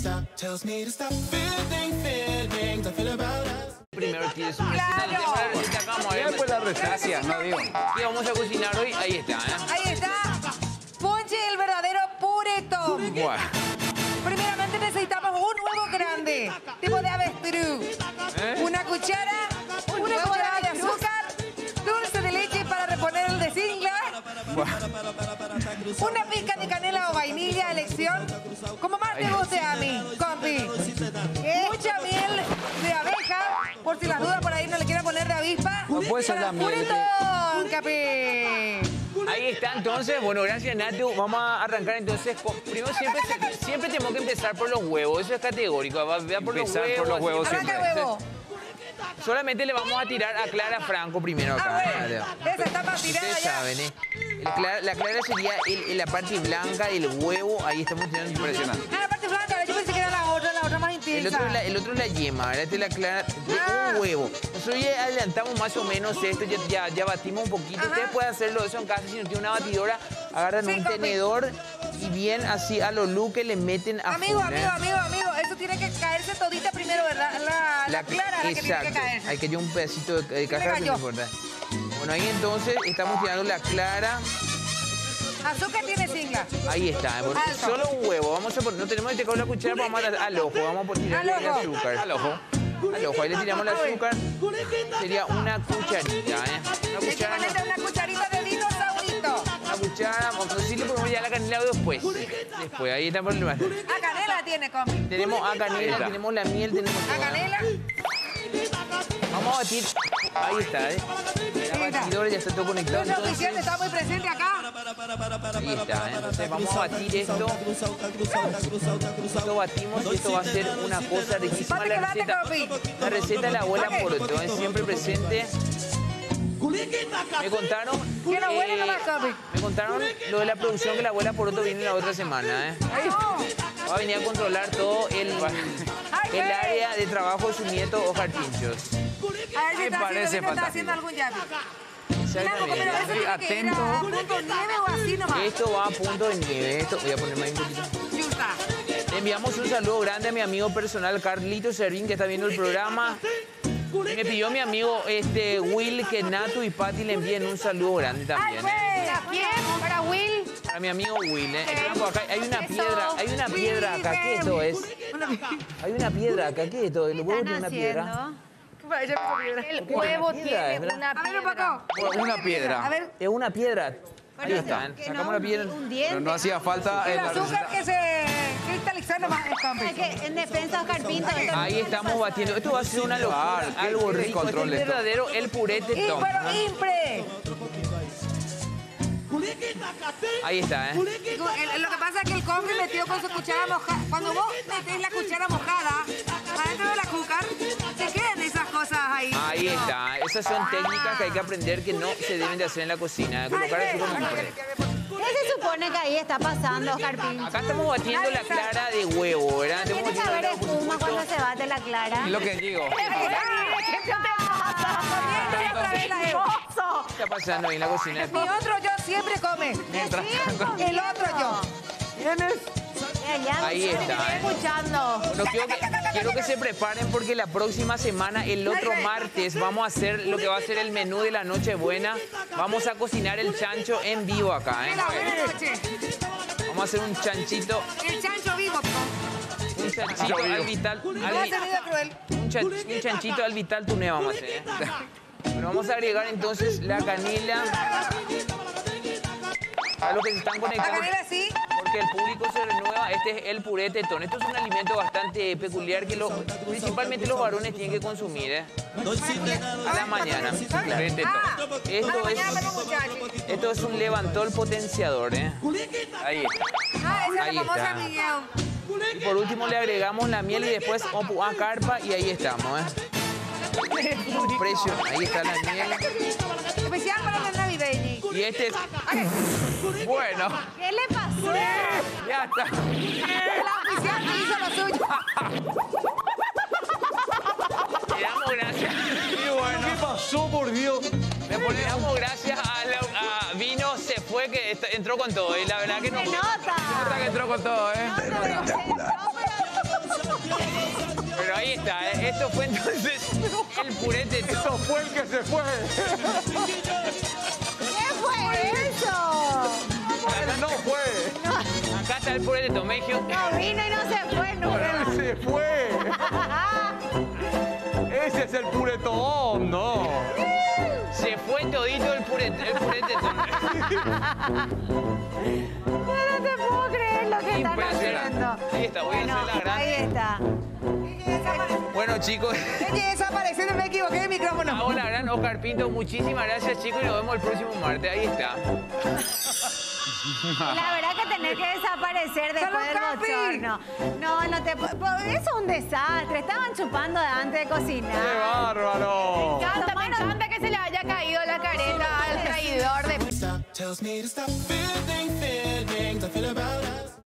Primero tiene su receta, ¡Claro! vamos a ver. Después la receta. Gracias. No digo. ¿Qué vamos a cocinar hoy? Ahí está, Ahí está. Ponche el verdadero puretón. Bueno. Primeramente necesitamos un huevo grande, tipo de avestruz. Una cuchara de azúcar, dulce de leche para reponer el desingle. Una pizca de canela o vainilla, elección. Como más te guste a mí, compi. Mucha miel de abeja, por si las dudas por ahí no le quieren poner de avispa. No puede ser Para la miel. puretón, capi. Ahí está entonces, bueno, gracias Natu. Vamos a arrancar entonces primero siempre tenemos que empezar por los huevos, eso es categórico. Vea por los Empezar huevos. por los huevos Arranca siempre. huevo. Solamente le vamos a tirar a Clara Franco primero acá. Bueno, esa está para tirada Ustedes ya. saben, la clara sería la parte blanca del huevo, ahí estamos tirando impresionante. Ah, la parte blanca, yo pensé que era la otra más intensa. El otro es la yema, ¿verdad? Esta es la clara de un huevo. Nosotros ya adelantamos más o menos esto, ya batimos un poquito. Ajá. Ustedes pueden hacerlo eso en casa si no tienen una batidora. Agarran Sí, un compi. tenedor y bien así a lo que le meten a Amigo, full, ¿eh? amigo, eso tiene que caerse todita primero, ¿verdad? La clara es la que tiene que caerse. Hay que llevar un pedacito de cáscara, cayó. no importa. Bueno, ahí entonces estamos tirando la clara. Azúcar tiene sigla. Ahí está, porque Alto. solo un huevo. Vamos a poner, no tenemos que con la cuchara, vamos a dar al ojo. Vamos a tirarle el ojo. azúcar. Al ojo. Al ojo, ahí le tiramos el azúcar. Sería una cucharita, ¿eh? Una Hay que cuchara. ponerle una cucharita de dinosaurito. Una cuchara. No sé si le ponemos ya la canela o después. Después, ahí está por el lugar. Ah, canela tiene, compi. Tenemos a canela, tenemos la miel, tenemos ¿A todo, ¿eh? canela? Vamos a batir. Ahí está, ¿eh? La batidora ya está todo conectado. Nuestro oficial Entonces, está muy presente acá. ahí está, ¿eh? Entonces vamos a batir esto. Esto batimos y esto va a ser una cosa riquísima. Papi, que bate, compi. La receta de la abuela Papi. Poroto es siempre presente. Me contaron. Que no huele nomás, compi. Me contaron lo de la producción que la abuela Poroto viene la otra semana, ¿eh? No. Va a venir a controlar todo el área de trabajo de su nieto Oscar Pinchos. A ver si Me está parece haciendo, está fantástico. haciendo algún llave. Blanco, Exactamente. pero eso tiene que ir Atento. a punto nieve o así nomás. Esto va a punto de nieve. Esto voy a ponerme ahí un poquito. Justa. Le enviamos un saludo grande a mi amigo personal Carlito Servín, que está viendo el programa. Me pidió mi amigo Will que Natu y Patti le envíen un saludo grande ¡Ay, también, ¿eh? güey! ¿A quién? ¿Para Will? Para mi amigo Will, ¿eh? Acá hay una piedra acá. ¿Qué esto es? Hay una piedra acá. ¿Qué es esto? ¿El huevo tiene una piedra? El qué? huevo Una piedra, tiene ¿verdad? una A ver, piedra. Paco. Una piedra. A ver, Es una piedra. Ahí Pero está, que sacamos no, la piedra. un Pero diente. no hacía falta el en la azúcar receta. que se cristalizó nomás es compi. Es que en defensa Oscar Pinto. esto Ahí no estamos pasa. batiendo. Esto va a ser una locura, Claro, algo qué rico. Este es control el esto. verdadero, el purete Tom. Pero impre. Ahí está, ¿eh? Lo que pasa es que el compi metió con su cuchara mojada. Cuando vos metés la cuchara mojada adentro del azúcar, se quedan esas cosas ahí. Ahí está. Esas son técnicas que hay que aprender que no se deben de hacer en la cocina. Colocar el azúcar como impre. ¿Qué se supone que ahí está pasando, Oscar Pinto? Acá estamos batiendo la clara de huevo, ¿verdad? Tiene Estamos que haber batiendo espuma cuando se bate la clara. Es lo que digo. ¿Qué está pasando ahí en la cocina? Mi otro yo siempre come. Mientras tanto. El otro yo. Ahí está, Estoy ¿eh? escuchando. Bueno, quiero que se preparen porque la próxima semana, el otro martes, vamos a hacer lo que va a ser el menú de la Nochebuena. Vamos a cocinar el chancho en vivo acá, ¿eh? Mira, buenas noches. Vamos a hacer un chanchito, El chancho vivo. un chanchito al vital, No ha tenido cruel. un chanchito al vital tuné vamos a hacer, ¿eh? Bueno, vamos a agregar entonces la canela. A los que se están La conectando. canela sí. Porque el público se renueva, este es el puré tetón. Esto es un alimento bastante peculiar que principalmente los varones tienen que consumir, ¿eh? A la mañana. Puré tetón. Esto es un levantol potenciador, ¿eh? Ahí está. Ah, esa es Ahí la famosa está. Miguel. Y por último le agregamos la miel y después a carpa y ahí estamos, ¿eh? Precio, ahí está la miel. Especial para los navideños. Y este es... Bueno, ¿Qué le pasó? ya está. La oficial que hizo lo suyo. Le damos gracias. Y bueno. ¿Qué pasó, por Dios? Le damos gracias a Vino, se fue, que entró con todo. Y la verdad que no... Se nota. Nota que entró con todo, ¿eh? No, pero se entró, pero Esto fue entonces el purete. Eso fue el que se fue. ¿Qué fue eso? Él no fue. Acá está el purete Tomegio. No vino y no se fue nunca. Él se fue. Ese es el puretón, no. Se fue todito el purete Tomegio. No te puedo creer lo que están Impresionante. haciendo. Ahí está, voy a hacer la grande. Ahí está. Bueno, chicos, Es que desapareció, no me equivoqué de micrófono. hago la gran Oscar Pinto. Muchísimas gracias, chicos, y nos vemos el próximo martes. Ahí está. La verdad que tener que desaparecer después ¡Salud, del Capi! bochorno. No te puedo. Eso es un desastre. Estaban chupando antes de ¡Qué cocinar. bárbaro! Me encanta que se le haya caído la careta al traidor de... Tells me to stop feeling things I feel about us.